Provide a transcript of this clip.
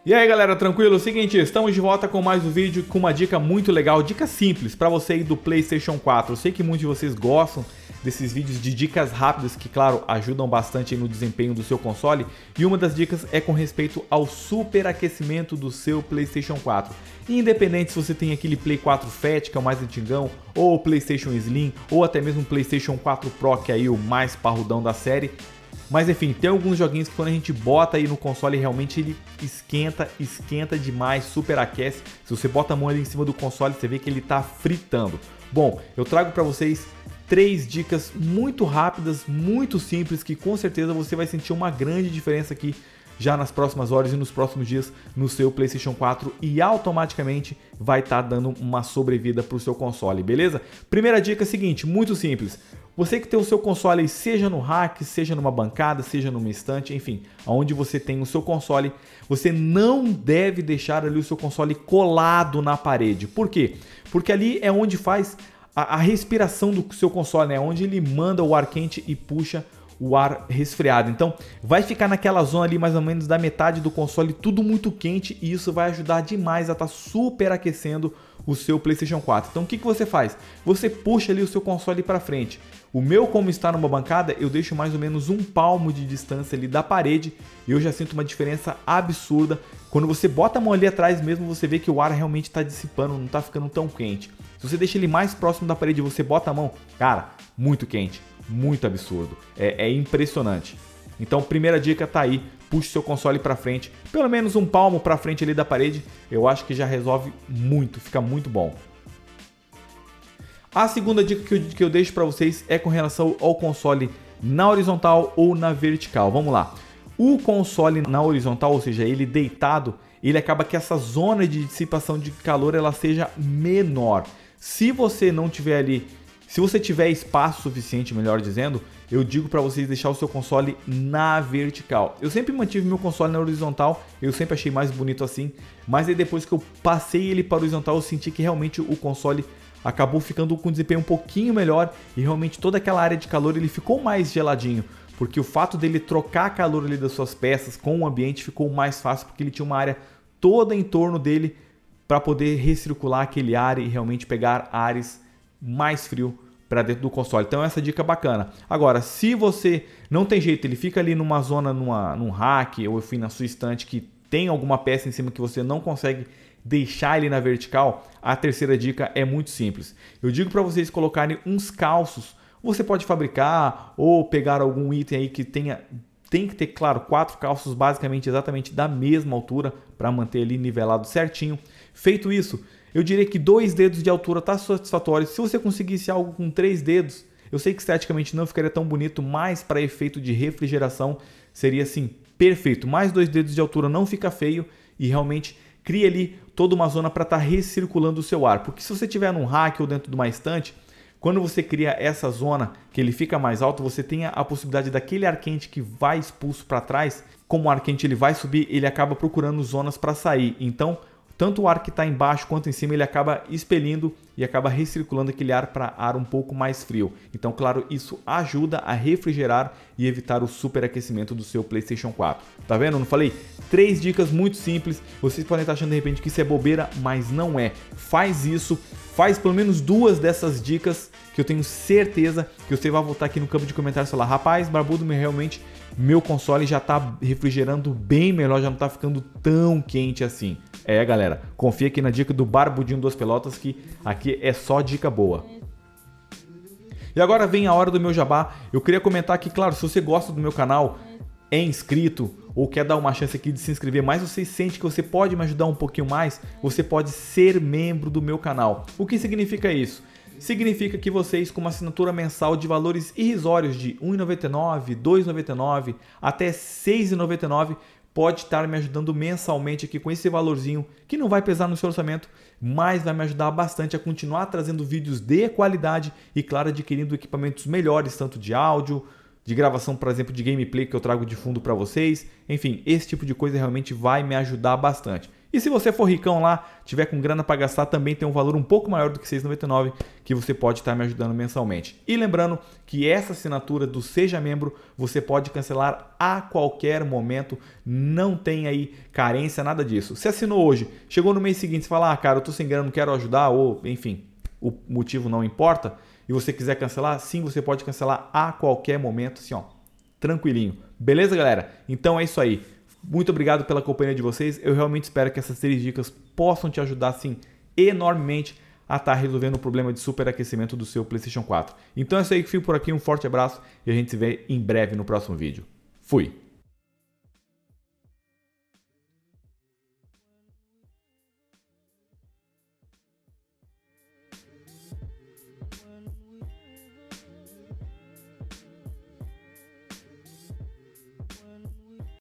E aí galera, tranquilo? É o seguinte, estamos de volta com mais um vídeo com uma dica muito legal, dica simples para você aí do PlayStation 4. Eu sei que muitos de vocês gostam desses vídeos de dicas rápidas que, claro, ajudam bastante no desempenho do seu console. E uma das dicas é com respeito ao superaquecimento do seu PlayStation 4. Independente se você tem aquele Play 4 Fat, que é o mais antigão, ou o PlayStation Slim, ou até mesmo o PlayStation 4 Pro, que é aí o mais parrudão da série. Mas enfim, tem alguns joguinhos que quando a gente bota aí no console, realmente ele esquenta demais, superaquece. Se você bota a mão ali em cima do console, você vê que ele tá fritando. Bom, eu trago para vocês 3 dicas muito rápidas, muito simples, que com certeza você vai sentir uma grande diferença aqui já nas próximas horas e nos próximos dias no seu PlayStation 4 e automaticamente vai estar dando uma sobrevida para o seu console, beleza? Primeira dica é a seguinte, muito simples. Você que tem o seu console aí, seja no rack, seja numa bancada, seja numa estante, enfim, aonde você tem o seu console, você não deve deixar ali o seu console colado na parede. Por quê? Porque ali é onde faz a respiração do seu console, né? Onde ele manda o ar quente e puxa o ar resfriado. Então vai ficar naquela zona ali mais ou menos da metade do console, tudo muito quente, e isso vai ajudar demais a estar superaquecendo o seu PlayStation 4. Então o que você faz? Você puxa ali o seu console para frente. O meu, como está numa bancada, eu deixo mais ou menos um palmo de distância ali da parede e eu já sinto uma diferença absurda. Quando você bota a mão ali atrás mesmo, você vê que o ar realmente está dissipando, não está ficando tão quente. Se você deixa ele mais próximo da parede e você bota a mão, cara, muito quente, muito absurdo, é impressionante. Então, primeira dica tá aí, puxe seu console para frente, pelo menos um palmo para frente ali da parede, eu acho que já resolve muito, fica muito bom. A segunda dica que eu deixo para vocês é com relação ao console na horizontal ou na vertical. Vamos lá. O console na horizontal, ou seja, ele deitado, ele acaba que essa zona de dissipação de calor ela seja menor. Se você não tiver ali, se você tiver espaço suficiente, melhor dizendo, eu digo para vocês deixar o seu console na vertical. Eu sempre mantive meu console na horizontal, eu sempre achei mais bonito assim, mas aí depois que eu passei ele para a horizontal, eu senti que realmente o console acabou ficando com um desempenho um pouquinho melhor e realmente toda aquela área de calor ele ficou mais geladinho, porque o fato dele trocar calor ali das suas peças com o ambiente ficou mais fácil, porque ele tinha uma área toda em torno dele para poder recircular aquele ar e realmente pegar ares mais frio para dentro do console. Então essa dica é bacana. Agora, se você não tem jeito, ele fica ali numa zona, num rack ou enfim na sua estante que tem alguma peça em cima que você não consegue deixar ele na vertical, a terceira dica é muito simples. Eu digo para vocês colocarem uns calços. Você pode fabricar ou pegar algum item aí que tem que ter, claro, 4 calços basicamente exatamente da mesma altura para manter ele nivelado certinho. Feito isso, eu diria que 2 dedos de altura está satisfatório. Se você conseguisse algo com 3 dedos, eu sei que esteticamente não ficaria tão bonito, mas para efeito de refrigeração seria assim perfeito. Mais 2 dedos de altura não fica feio e realmente cria ali toda uma zona para estar recirculando o seu ar. Porque se você estiver num rack ou dentro de uma estante, quando você cria essa zona que ele fica mais alto, você tem a possibilidade daquele ar quente que vai expulso para trás, como o ar quente ele vai subir, ele acaba procurando zonas para sair. Então, tanto o ar que está embaixo quanto em cima, ele acaba expelindo e acaba recirculando aquele ar para ar um pouco mais frio. Então, claro, isso ajuda a refrigerar e evitar o superaquecimento do seu PlayStation 4. Tá vendo? Eu não falei? 3 dicas muito simples. Vocês podem estar achando de repente que isso é bobeira, mas não é. Faz isso, faz pelo menos 2 dessas dicas que eu tenho certeza que você vai voltar aqui no campo de comentários e falar: rapaz, Barbudo, realmente meu console já está refrigerando bem melhor, já não está ficando tão quente assim. É, galera, confia aqui na dica do Barbudinho Duas Pelotas, que aqui é só dica boa. E agora vem a hora do meu jabá. Eu queria comentar que, claro, se você gosta do meu canal, é inscrito ou quer dar uma chance aqui de se inscrever, mas você sente que você pode me ajudar um pouquinho mais, você pode ser membro do meu canal. O que significa isso? Significa que vocês, com uma assinatura mensal de valores irrisórios de R$ 1,99, R$ 2,99 até R$ 6,99, pode estar me ajudando mensalmente aqui com esse valorzinho que não vai pesar no seu orçamento, mas vai me ajudar bastante a continuar trazendo vídeos de qualidade e, claro, adquirindo equipamentos melhores, tanto de áudio, de gravação, por exemplo, de gameplay que eu trago de fundo para vocês. Enfim, esse tipo de coisa realmente vai me ajudar bastante. E se você for ricão lá, tiver com grana para gastar, também tem um valor um pouco maior do que R$ 6,99 que você pode estar me ajudando mensalmente. E lembrando que essa assinatura do Seja Membro você pode cancelar a qualquer momento, não tem aí carência, nada disso. Se assinou hoje, chegou no mês seguinte, você fala, cara, eu tô sem grana, não quero ajudar, ou enfim, o motivo não importa, e você quiser cancelar, sim, você pode cancelar a qualquer momento, assim, ó, tranquilinho. Beleza, galera? Então é isso aí. Muito obrigado pela companhia de vocês. Eu realmente espero que essas 3 dicas possam te ajudar, sim, enormemente a estar resolvendo o problema de superaquecimento do seu PlayStation 4. Então é isso aí, que fico por aqui. Um forte abraço e a gente se vê em breve no próximo vídeo. Fui!